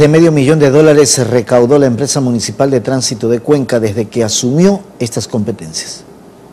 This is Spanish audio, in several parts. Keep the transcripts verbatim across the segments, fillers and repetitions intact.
De medio millón de dólares se recaudó la empresa municipal de tránsito de Cuenca desde que asumió estas competencias.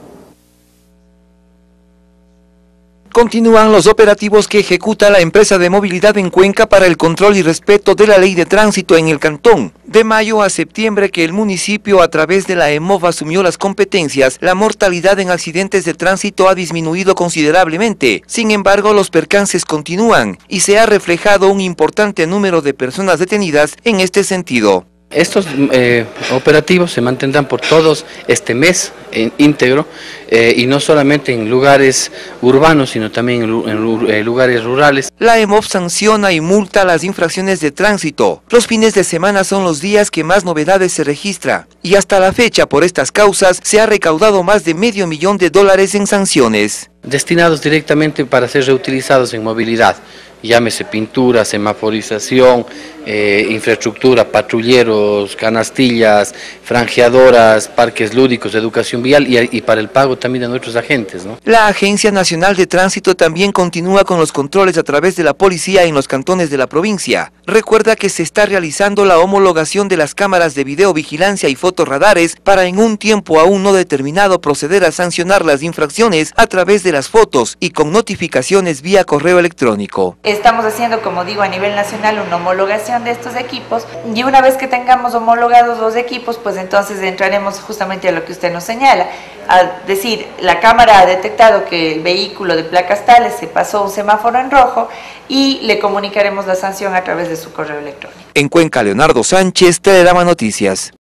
Continúan los operativos que ejecuta la empresa de movilidad en Cuenca para el control y respeto de la ley de tránsito en el cantón. De mayo a septiembre que el municipio a través de la EMOV asumió las competencias, la mortalidad en accidentes de tránsito ha disminuido considerablemente. Sin embargo, los percances continúan y se ha reflejado un importante número de personas detenidas en este sentido. Estos eh, operativos se mantendrán por todos este mes en íntegro eh, y no solamente en lugares urbanos, sino también en, en, en lugares rurales. La EMOV sanciona y multa las infracciones de tránsito. Los fines de semana son los días que más novedades se registra y hasta la fecha por estas causas se ha recaudado más de medio millón de dólares en sanciones. Destinados directamente para ser reutilizados en movilidad. Llámese pintura, semaforización, eh, infraestructura, patrulleros, canastillas, franjeadoras, parques lúdicos, educación vial y, y para el pago también de nuestros agentes, ¿no? La Agencia Nacional de Tránsito también continúa con los controles a través de la policía en los cantones de la provincia. Recuerda que se está realizando la homologación de las cámaras de videovigilancia y fotorradares para en un tiempo aún no determinado proceder a sancionar las infracciones a través de las fotos y con notificaciones vía correo electrónico. Estamos haciendo, como digo, a nivel nacional una homologación de estos equipos y una vez que tengamos homologados los equipos, pues entonces entraremos justamente a lo que usted nos señala, a decir, la cámara ha detectado que el vehículo de placas tales se pasó un semáforo en rojo y le comunicaremos la sanción a través de su correo electrónico. En Cuenca, Leonardo Sánchez, Telegrama Noticias.